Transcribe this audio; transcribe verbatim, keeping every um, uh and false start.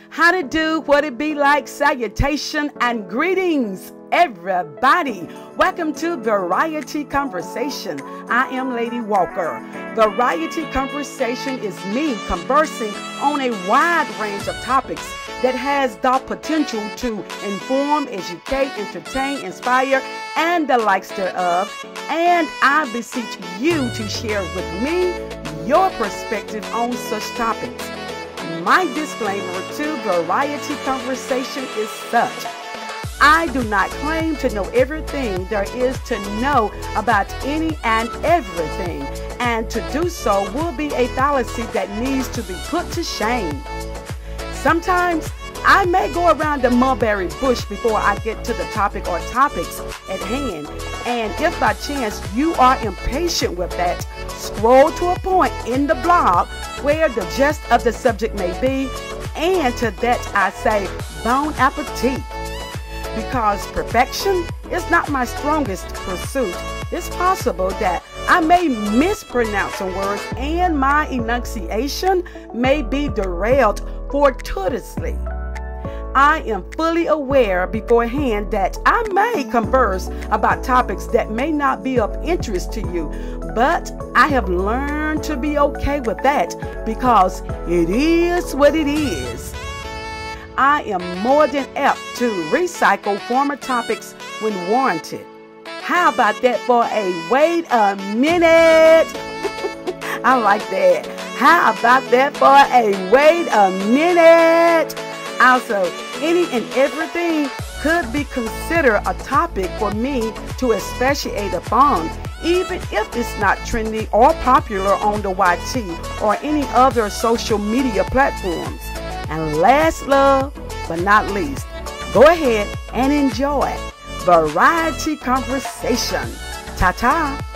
How to do, what it be like, salutation and greetings, everybody. Welcome to Variety Conversation. I am Lady Walker. Variety Conversation is me conversing on a wide range of topics that has the potential to inform, educate, entertain, inspire, and the likes thereof. And I beseech you to share with me your perspective on such topics. My disclaimer to Variety Conversation is such: I do not claim to know everything there is to know about any and everything, and to do so will be a fallacy that needs to be put to shame. Sometimes I may go around the mulberry bush before I get to the topic or topics at hand, and if by chance you are impatient with that, scroll to a point in the blog where the gist of the subject may be, and to that I say bon appetit. Because perfection is not my strongest pursuit, it's possible that I may mispronounce some words and my enunciation may be derailed fortuitously. I am fully aware beforehand that I may converse about topics that may not be of interest to you, but I have learned to be okay with that because it is what it is. I am more than apt to recycle former topics when warranted. How about that for a wait a minute? I like that. How about that for a wait a minute? Also, any and everything could be considered a topic for me to expatiate upon, even if it's not trendy or popular on the Y T or any other social media platforms. And last, love, but not least, go ahead and enjoy Variety Conversation. Ta-ta.